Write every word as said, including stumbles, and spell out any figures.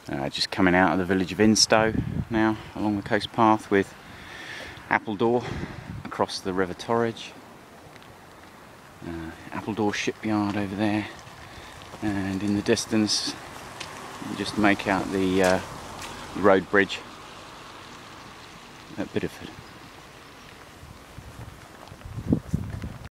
Uh, just coming out of the village of Instow now along the coast path with Appledore across the River Torridge. Uh, Appledore shipyard over there, and in the distance you just make out the uh, road bridge at Bideford.